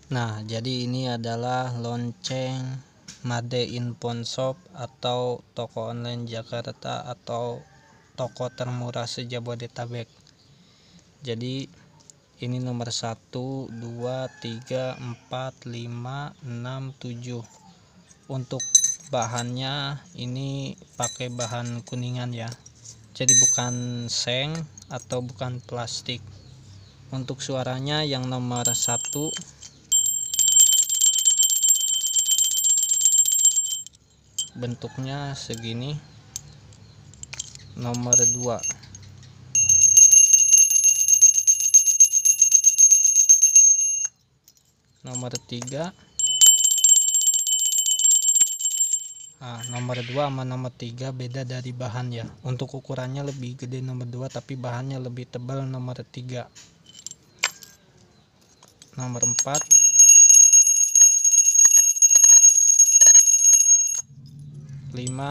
Nah, jadi ini adalah lonceng Made in Pawn Shop atau toko online Jakarta atau toko termurah se-Jabodetabek. Jadi ini nomor 1, 2, 3, 4, 5, 6, 7. Untuk bahannya ini pakai bahan kuningan ya. Jadi bukan seng atau bukan plastik. Untuk suaranya yang nomor 1 bentuknya segini, nomor 2 nomor 3. Nomor 2 sama nomor 3 beda dari bahan ya. Untuk ukurannya lebih gede nomor 2 tapi bahannya lebih tebal nomor 3. Nomor 4, 5,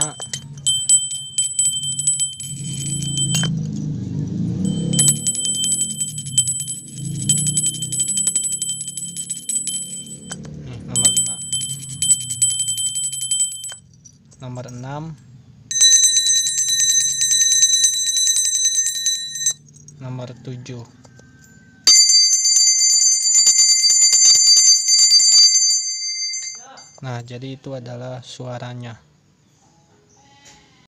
5, nomor 6, nomor 7. Nah, jadi itu adalah suaranya.